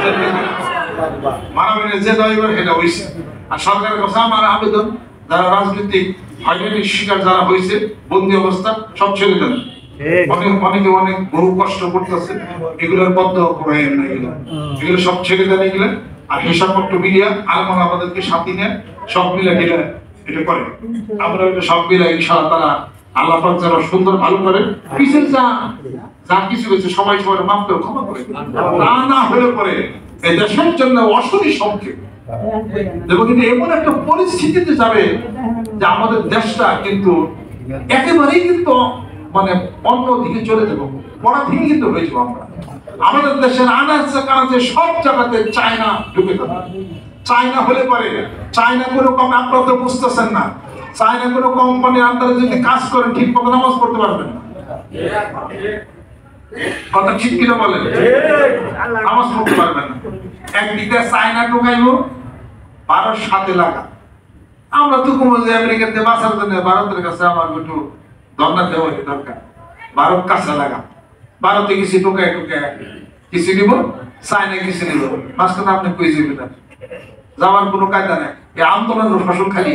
A: মানবতার যে দয়বার এটা হইছে। আর সরকারের কাছে আমার আবেদন, যারা রাজনৈতিক হয়রানির শিকার যারা হয়েছে বন্দী অবস্থা সব ছেড়ে দেন। অনেকে অনেক বহু কষ্ট করতেছে, এগুলোর বদ্ধ করায় না, এগুলো সব ছেড়ে দেন। এগুলো আর হিসাবপত্র মিলিয়া আলমান আমাদেরকে সাথে নেন, সব মিলে মিলে এটা করে আমরা এটা সব মিলে ইনশাআল্লাহ তারা আল্লাহ পাক যারা সুন্দর ভালো করে পিছনে যা কিছু হয়েছে সবাই সবার মাফ করে ক্ষমা করে না হলে পরে এই দেশের জন্য অসনি সংক্ষেপ এবং কিন্তু এমন একটা পরিস্থিতিতে যাবে যে আমাদের দেশটা কিন্তু একেবারেই কিন্তু মানে অন্য দিকে চলে যাবো, পরাধীন কিন্তু হয়ে যাবো আমরা। আমাদের দেশের আনাচে কানাচে সব জায়গাতে চায়না ঢুকে যাবে। চায়না হলে পরে চায়না কোনো কম, আপনারা তো বুঝতেছেন না, চায়না কোনো কোম্পানির আন্ডারে যদি কাজ করেন ঠিক মতো নামাজ পড়তে পারবেন না। কথা ঠিক কিনা বলেন? নামাজ পড়তে পারবেন না। একদিকে চায়না ঢুকাইবো, ভারত সাথে লাগা। আমরা তো কোনো যে আমেরিকাতে বাঁচার জন্য ভারতের কাছে আমার একটু ধর্ণা দেওয়া দরকার। ভারত কাছে লাগা, ভারতে কিছু ঢুকায় ঢুকায় কিছু নিব, চায়না কিছু নিব, মাঝখানে আপনি কই যাবেন না, যাওয়ার কোনো কায়দা নেই। এই আন্দোলনের ফসল খালি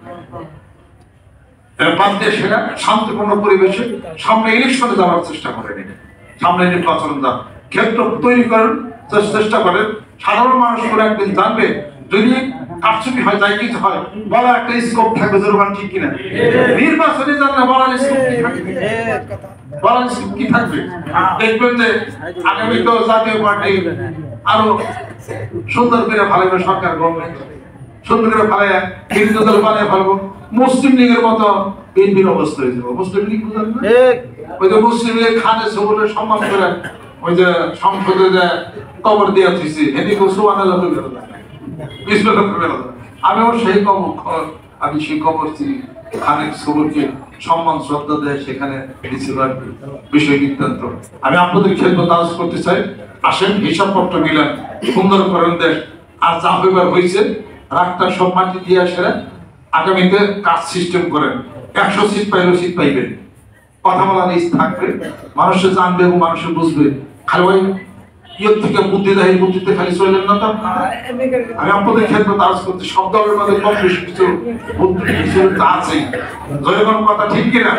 A: বাদ দিয়ে সেটা শান্তিপূর্ণ পরিবেশে সামনে ইলেকশনে যাওয়ার চেষ্টা করেন, সামনে নির্বাচন যান ক্ষেত্র তৈরি করেন, চেষ্টা করেন। সাধারণ মানুষ করে একদিন জানবে যদি কারচুপি হয়, যাই কিছু হয়, বলার একটা স্কোপ থাকবে। জরুরি ঠিক কিনা? নির্বাচনে জানলে বলার স্কোপ কি থাকবে? বলার স্কোপ কি থাকবে? দেখবেন যে আগামী তো জাতীয় পার্টি আরো সুন্দর করে ভালো সরকার গভর্নমেন্ট সুন্দর করে ভালো বিভিন্ন দল বানিয়ে ফেলবো। মুসলিম লীগের মতো বিএনপির অবস্থা হয়ে যাবো। মুসলিম লীগ বুঝলেন না? ওই যে মুসলিম লীগ খানে সবলের সম্মান করে ওই যে সংসদে যে কবর দিয়ে দিয়েছি, এদিকে সুবহানাল্লাহ বলে গেল, বিসমিল্লাহ বলে গেল। আমিও সেই কবর, আমি সেই কবর খানের সবরকে সম্মান শ্রদ্ধা দেয় সেখানে বিষয় নিতান্ত। আমি আপনাদের খেদমত আরজ করতে চাই, আসেন হিসাবপত্র মিলান, সুন্দর করেন দেশ। আর যা হইবার হয়েছে রাগটা সব মাটি দিয়ে আসে, আগামীতে কাজ সিস্টেম করেন। 100 সিট পাইলেও সিট পাইবেন, কথা বলার ইস থাকবে, মানুষে জানবে এবং মানুষে বুঝবে। খালি ওই ইয়ের থেকে বুদ্ধি দেয়, বুদ্ধিতে খালি চলেন না। তো আমি আপনাদের ক্ষেত্রে আরজ করতে সব দলের মধ্যে কম বেশি কিছু বুদ্ধি কিছু আছেই। জয়গণ কথা ঠিক কিনা?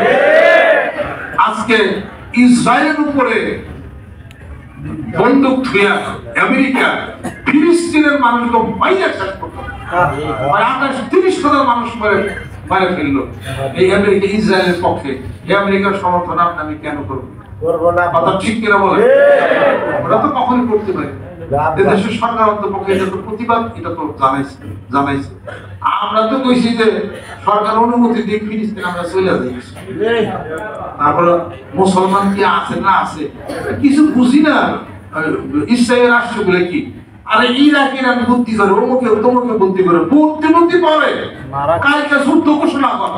A: আজকে ইসরায়েলের উপরে বন্দুক থুয়া আমেরিকা ফিলিস্তিনের মানুষকে মাইরা শেষ করতো, 30,000 মানুষ মারে ফেললো। এই আমেরিকা ইসরায়েলের পক্ষে, এই আমেরিকার সমর্থন আমি কেন করবো? কথা ঠিক কিনা বলে? ওরা তো কখনই করতে পারে। দেশের সরকার অন্তপক্ষে এটা তো প্রতিবাদ, এটা তো জানাইছে। আমরা তো কইছি যে সরকার অনুমতি দিয়ে ফিলিস্তিন আমরা চলে যাই। তারপরে মুসলমান কি আছে না আছে কিছু বুঝি না। ইসরায়েল রাষ্ট্র বলে কি, আরে ইরাকের আমি বুদ্ধি করে, অমুকে তোমাকে বুদ্ধি করে, বুদ্ধি পরে কালকে যুদ্ধ ঘোষণা করা,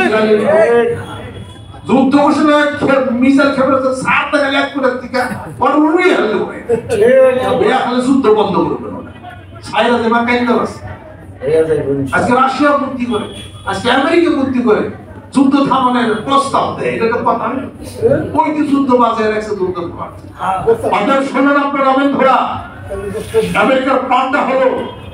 A: যুদ্ধ ঘোষণা মিসাইল খেপে 7 টাকা এক করে থেকে পরে উড়িয়ে হলে খালি যুদ্ধ বন্ধ করবে না। সাইরা দেবা কাইন্দ আছে। আজকে রাশিয়া বুদ্ধি করে, আজকে আমেরিকা বুদ্ধি করে যুদ্ধ থামানোর প্রস্তাব দেয়। এটা তো কথা না, ওই যে যুদ্ধ বাজায় রাখছে, যুদ্ধ থামাচ্ছে। আপনার শোনেন, আপনার আমেন ধরা আমেরিকার পাল্টা হলো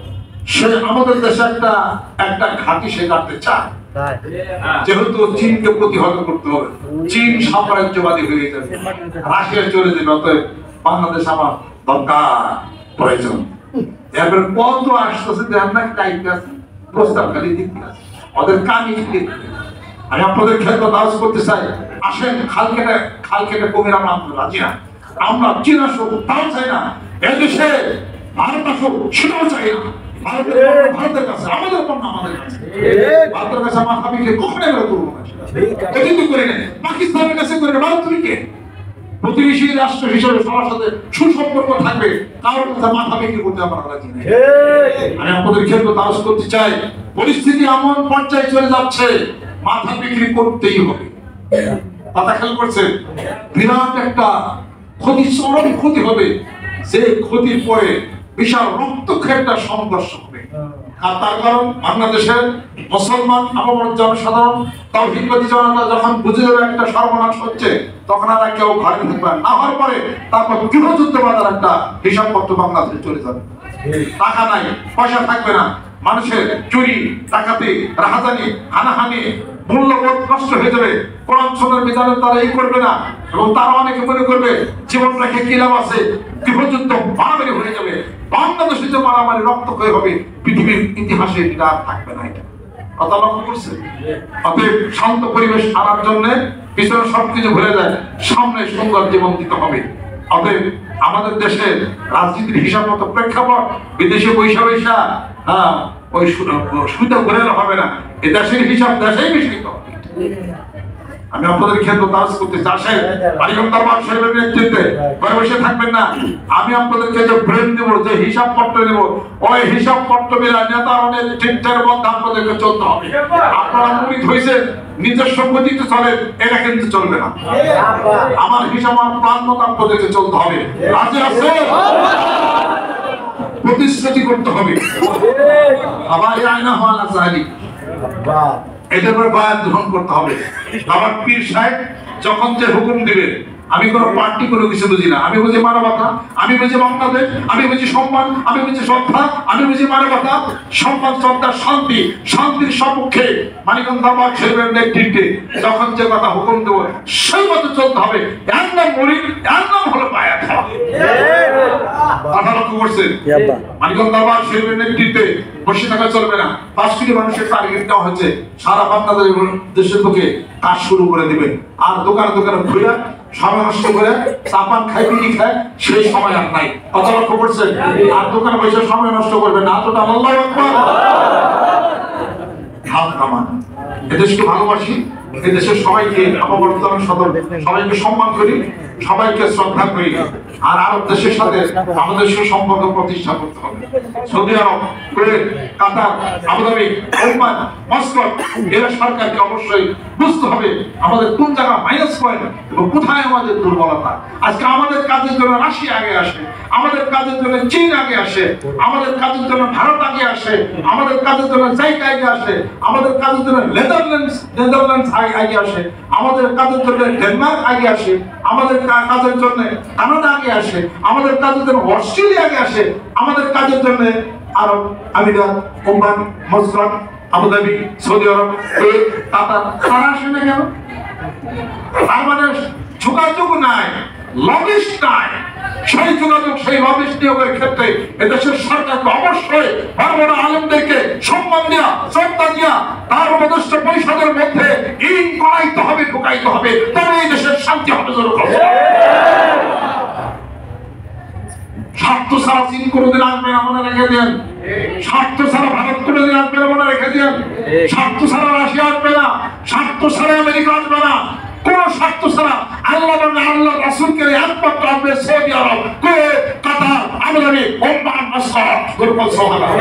A: সে আমাদের দেশে একটা একটা ঘাঁটি সে কাটতে চায়, যেহেতু চীনকে প্রতিহত করতে হবে, চীন সাম্রাজ্যবাদী হয়ে যাবে, রাশিয়া চলে যাবে, অতএব বাংলাদেশ আমার দরকার প্রয়োজন। এরপরে কত আসতেছে দেখেন না, টাইপ আছে প্রস্তাব খালি দিতে আছে, ওদের কামি দিতে। আমি আপনাদের ক্ষেত্রে দাওয়াত করতে চাই, আসেন খাল কেটে কমিয়ে আমরা রাজি না, আমরা চীন আসুক তাও চাই না, এদেশে ভারত আসুক সেটাও চাই না। ভারতের কাছে আমাদের পণ্য আমাদের কাছে, ভারতের কাছে আমার হাবিকে কখনো এগুলো করবো না, এটি তো করে নেই। পাকিস্তানের কাছে করে নেই, ভারত তুমি কে? প্রতিবেশী রাষ্ট্র হিসেবে সবার সাথে সুসম্পর্ক থাকবে, কারোর কাছে মাথা বিক্রি করতে আমরা রাজি নেই। আমি আপনাদের ক্ষেত্রে দাওয়াত করতে চাই, পরিস্থিতি এমন পর্যায়ে চলে যাচ্ছে, মাথা বিক্রি করতেই হবে। কথা খেয়াল করছে, বিরাট একটা ক্ষতি, চরম ক্ষতি হবে, যে ক্ষতির পরে বিশাল রক্তক্ষয়ী একটা সংঘর্ষ হবে। আর তার কারণ বাংলাদেশের মুসলমান আপামর জনসাধারণ তাওহীদবাদী জনতা যখন বুঝে যাবে একটা সর্বনাশ হচ্ছে, তখন আর কেউ ঘরে থাকবে না, হওয়ার পরে তারপর গৃহযুদ্ধ বাঁধার একটা হিসাবপত্র বাংলাদেশে চলে যাবে। টাকা নাই, পয়সা থাকবে না, মানুষের চুরি ডাকাতি রাহাজানি হানাহানি মূল্যবোধ নষ্ট হয়ে যাবে। কোরআন সুন্নাহর বিধানের তারা এই করবে না, এবং তারা অনেকে মনে করবে জীবন রেখে কি লাভ আছে, গৃহযুদ্ধ মারামারি হয়ে যাবে, বাংলাদেশে যে মারামারি রক্তক্ষয় হবে পৃথিবীর ইতিহাসে এটা থাকবে না। এটা কথা লক্ষ্য করছে? অতএব শান্ত পরিবেশ আনার জন্য পিছনে সবকিছু ভুলে যায়, সামনে সুন্দর জীবন দিতে হবে। অতএব আমাদের দেশের রাজনীতির হিসাব মতো প্রেক্ষাপট বিদেশে বৈশা ওই সুবিধা ঘুরে হবে না, এ দেশের হিসাব দেশেই বেশি দিতে হবে। আমি আপনাদের ক্ষেত্রে দাওয়াত করতে চাই, বাড়িঘর দরবার সাহেবের নেতৃত্বে ঘরে বসে থাকবেন না। আমি আপনাদেরকে যে ব্রেন দেব, যে হিসাবপত্র দেব, ওই হিসাবপত্র মিলা নেতার অনেক চিন্তার মধ্যে আপনাদেরকে চলতে হবে। আপনারা মুরিদ হয়েছে নিজস্ব গতিতে চলেন, এটা কিন্তু চলবে না। আমার হিসাব আমার প্রাণ মতো আপনাদেরকে চলতে হবে। রাজি আছে? প্রতিশ্রুতি করতে হবে। আবার আয়না হওয়া না চাই, এটার পরে বায়াত গ্রহণ করতে হবে। আমার পীর সাহেব যখন যে হুকুম দিবে, আমি কোনো পার্টি কোনো কিছু বুঝি না, আমি বুঝি মানবতা, আমি বুঝি বাংলাদেশ, আমি বুঝি সম্মান, আমি বুঝি শ্রদ্ধা, আমি বুঝি মানবতা, সম্মান, শ্রদ্ধা, শান্তি, শান্তির সপক্ষে মানিকগঞ্জ দরবার সাহেবের নেতৃত্বে যখন যে কথা হুকুম দেব সেই মতো চলতে হবে। এর নাম মুরিদ, এর নাম হলো বায়াত। কথা লক্ষ্য করছেন? মানিকগঞ্জ দরবার সাহেবের নেতৃত্বে বসে থাকা চলবে না। 5 কোটি মানুষের টার্গেট দেওয়া হয়েছে, সারা বাংলাদেশ দেশের বুকে কাজ শুরু করে দিবে। আর দোকানে দোকানে ঘুরে সময় নষ্ট করে চাপান খাই বিড়ি খায়, সেই সময় আর নাই। কথা লক্ষ্য করছেন? আর দোকানে বসে সময় নষ্ট করবে না, এতটা আল্লাহু আকবার। হাত নামান, এদেশকে ভালোবাসি, এদেশের সবাইকে সবাইকে সম্মান করি, সবাইকে শ্রদ্ধা করি। আর আরব দেশের সাথে আমাদের সুসম্পর্ক প্রতিষ্ঠা করতে হবে। Saudi Arab, Kuwait, Qatar, Abu Dhabi, Oman, Muscat, এরা সরকারকে অবশ্যই বুঝতে হবে আমাদের কোন জায়গা মাইনাস পয়েন্ট এবং কোথায় আমাদের দুর্বলতা। আজকে আমাদের কাজের জন্য রাশিয়া আগে আসে, আমাদের কাজের জন্য চীন আগে আসে, আমাদের কাজের জন্য ভারত আগে আসে, আমাদের কাজের জন্য জাইকা আগে আসে, আমাদের কাজের জন্য নেদারল্যান্ডস আগে আসে, আমাদের কাজের জন্য ডেনমার্ক আগে আসে, আমাদের কাজের জন্য কানাডা আগে আসে, আমাদের কাজের জন্য অস্ট্রেলিয়া আগে আসে, আমাদের কাজের জন্য আরব আমিরাত, Oman, Muscat, Abu Dhabi, Saudi Arab, Qatar, তারা আসে না কেন? তার মানে যোগাযোগ নাই, লবিস্ট নাই। সেই যোগাযোগ, সেই লবিস্ট নিয়োগের ক্ষেত্রে এদেশের সরকারকে অবশ্যই বড় বড় আলেমদেরকে সম্মান দেওয়া, শ্রদ্ধা দেওয়া, তার উপদেষ্টা পরিষদের মধ্যে ইন করাইতে হবে, ঢুকাইতে হবে, তবে এই দেশের শান্তি হবে। স্বার্থ ছাড়া চীন কোনোদিন আসবে না, মনে রেখে দেন। স্বার্থ ছাড়া ভারত কোনোদিন আসবে না, মনে রেখে দেন। স্বার্থ ছাড়া রাশিয়া আসবে না, স্বার্থ ছাড়া আমেরিকা আসবে না, কোন স্বার্থ ছাড়া আল্লাহ এবং আল্লাহ রাসূলকে একমাত্র আসবে Saudi Arab, Kuwait, Qatar, Abu Dhabi, Oman, Muscat. সুবহানাল্লাহ।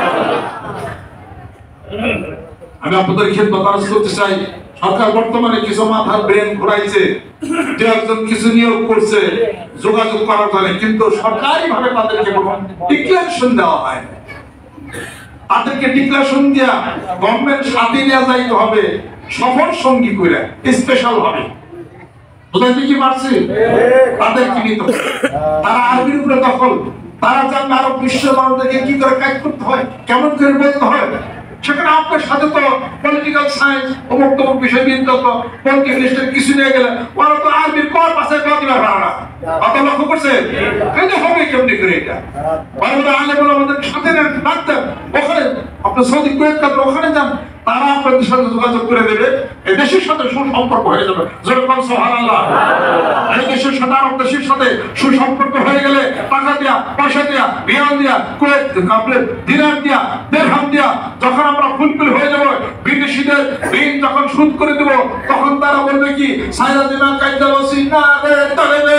A: আমি আপনাদের ক্ষেত্রে দাওয়াত করতে চাই, সরকার বর্তমানে কিছু মাথার ব্রেন ঘুরাইছে, যে একজন কিছু নিয়োগ করছে যোগাযোগ করার জন্য, কিন্তু সরকারি ভাবে তাদেরকে কোনো ডিক্লারেশন দেওয়া হয় না। তাদেরকে ডিক্লারেশন দেওয়া গভর্নমেন্ট সাথে দেওয়া যাইতে হবে, সফর সঙ্গী করে স্পেশাল হবে। বুঝাইতে কি পারছি? তাদেরকে নিতে হবে। তারা আরবির উপরে দখল, তারা জানবে আরো বিশ্বের মানুষদেরকে কি করে কাজ করতে হয়, কেমন করে বলতে হয়। সেখানে আপনার সাথে তো পলিটিক্যাল সায়েন্স অমুক তমুক বিষয় বিদ্যুৎ পলিটিক্যাল কিছু নিয়ে গেলে ওরা তো আরবির পর পাশে দিবার পারে না। অত লক্ষ্য করছে এটা হবে কেমনি করে এটা আলে বলে আমাদের সাথে ডাক্তার ওখানে আপনার সৌদি কুয়েত কাতার ওখানে যান, তারা আপনাদের সাথে যোগাযোগ করে দেবে, এই দেশের সাথে সুসম্পর্ক হয়ে যাবে। যেরকম সুবহানাল্লাহ, এই দেশের সাথে আরব দেশের সাথে সুসম্পর্ক হয়ে গেলে টাকা দিয়া, পয়সা দিয়া, রিয়াল দিয়া, কুয়েত আপনার দিনার দিয়া, দিরহাম দিয়া যখন আমরা ফুলফিল হয়ে যাব, বিদেশিদের ঋণ যখন শোধ করে দেব, তখন তারা বলবে কি সাইরা দিনা কাইদা ওসিনা রে তরে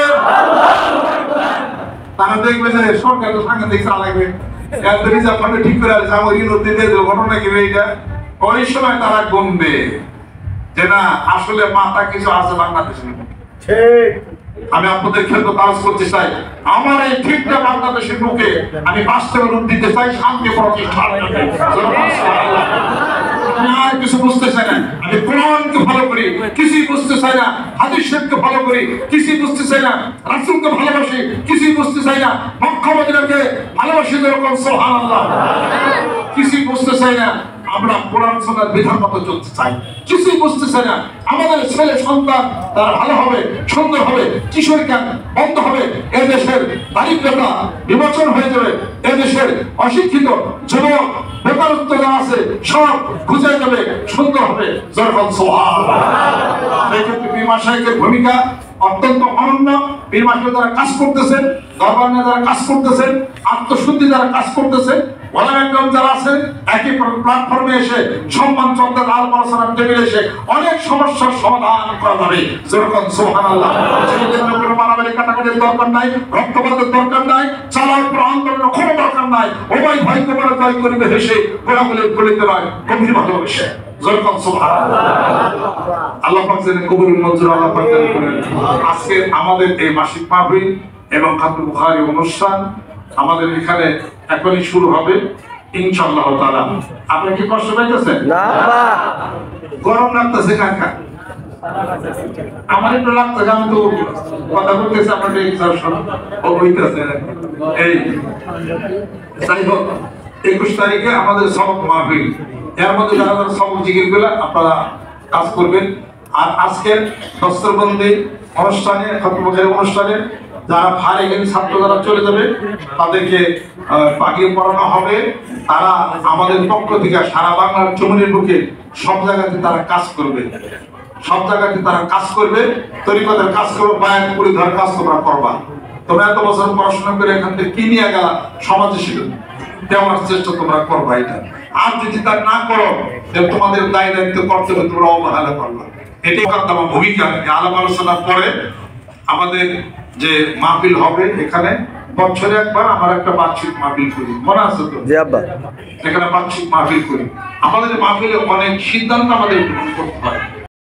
A: তারা দেখবে যে সরকার তো সাংঘাতিক চালাবে, এত রিজার্ভ ফান্ডে ঠিক করে আছে আমার ঋণ দিয়ে দেবে, ঘটনা কি এইটা। ওই সময় তারা গণবে যে না আসলে মাথা কিছু আছে বাংলাদেশের। আমি আপনাদের ক্ষেত্রে কাজ করতে চাই, আমার এই ঠিকটা বাংলাদেশের লোকে আমি বাস্তবে রূপ দিতে চাই, শান্তি প্রতিষ্ঠা। আর কিছু বুঝতে চাই না, আমি কোরআনকে ভালো করি, কিছুই বুঝতে চাই না, হাদিস শরীফকে ভালো করি, কিছুই বুঝতে চাই না, রাসূলকে ভালোবাসি, কিছুই বুঝতে চাই না, মক্কা মদিনাকে ভালোবাসি, যেরকম সুবহানাল্লাহ, কিছুই বুঝতে চাই না। আমরা কোরআন সুন্নাহর বিধান মতো চলতে চাই, কিছুই বুঝতে চাই না। আমাদের ছেলে সন্তান তারা ভালো হবে, সুন্দর হবে, কিশোরী জ্ঞান বন্ধ হবে, এদেশের দারিদ্রতা বিমোচন হয়ে যাবে, এদেশের অশিক্ষিত যুবক বেকারত্ব যা আছে সব বুঝে যাবে, সুন্দর হবে। যেরকম সুবহানাল্লাহ, এই ক্ষেত্রে পীর মাশায়েখের ভূমিকা অত্যন্ত অনন্য। পীর মাশায়েখ যারা কাজ করতেছেন, দরবার নিয়ে যারা কাজ করতেছেন, আত্মশুদ্ধি যারা কাজ করতেছেন, ওলামায়ে যারা আছেন, একই প্ল্যাটফর্মে এসে সম্মান চলতে আল আলোচনার টেবিলে এসে অনেক সমস্যার সমাধান করা যাবে। যেরকম সুবহানাল্লাহ, কোনো মারামারি কাটাকাটির দরকার নাই, রক্তপাতের দরকার নাই, চালার পর আন্দোলনের কোনো দরকার নাই। উভয় ভাইকে বলে জয় করিবে হেসে, গোলাগুলির গলিতে নয় গভীর ভালোবেসে। যেরকম সুবহানাল্লাহ, আল্লাহ পাক যেন কবুল মঞ্জুর আল্লাহ পাক দান করেন। আজকে আমাদের এই মাসিক মাহফিল এবং খাতুল বুখারী অনুষ্ঠান আমাদের এখানে এখনই শুরু হবে ইনশাআল্লাহ তাআলা। আপনি কি কষ্ট পাইতেছেন? না, গরম লাগতেছে কাকা? আমার একটু লাগতেছে, আমি তো কথা বলতেছি আপনাদের এক্সারশন ও হইতেছে। এই যাই হোক, 21 তারিখে আমাদের সবক মাহফিল, এর মধ্যে যারা যারা সবক জিকির গুলো আপনারা কাজ করবেন। আর আজকের দস্তরবন্দি অনুষ্ঠানে, খাতুল বুখারী অনুষ্ঠানে যারা ফারিগিন ছাত্র যারা চলে যাবে তাদেরকে পাগড়ি পরানো হবে। তারা আমাদের পক্ষ থেকে সারা বাংলার চমুনির বুকে সব জায়গাতে তারা কাজ করবে, সব জায়গাতে তারা কাজ করবে, তরিকতের কাজ করবে, বায়াত পরিধার কাজ তোমরা করবা। তোমরা এত বছর পড়াশোনা করে এখান থেকে কি নিয়ে গেলা, সমাজে দেওয়ার চেষ্টা তোমরা করবা এটা। আর যদি তা না করো তোমাদের দায় দায়িত্ব কর্তব্য তোমরা অবহেলা করবা। এটাই আমার ভূমিকা। আলাপ আলোচনার পরে আমাদের যে মাহফিল হবে, এখানে বছরে একবার আমার একটা বার্ষিক মাহফিল করি, মনে আছে তো? এখানে বার্ষিক মাহফিল করি। আমাদের মাহফিলে অনেক সিদ্ধান্ত আমাদের গ্রহণ করতে হয়।